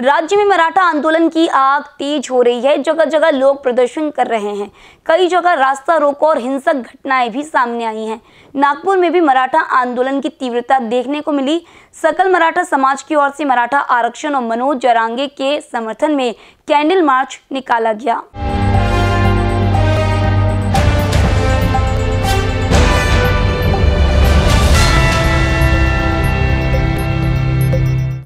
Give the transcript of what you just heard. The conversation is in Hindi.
राज्य में मराठा आंदोलन की आग तेज हो रही है। जगह जगह लोग प्रदर्शन कर रहे हैं। कई जगह रास्ता रोको और हिंसक घटनाएं भी सामने आई हैं। नागपुर में भी मराठा आंदोलन की तीव्रता देखने को मिली। सकल मराठा समाज की ओर से मराठा आरक्षण और मनोज जरांगे के समर्थन में कैंडल मार्च निकाला गया।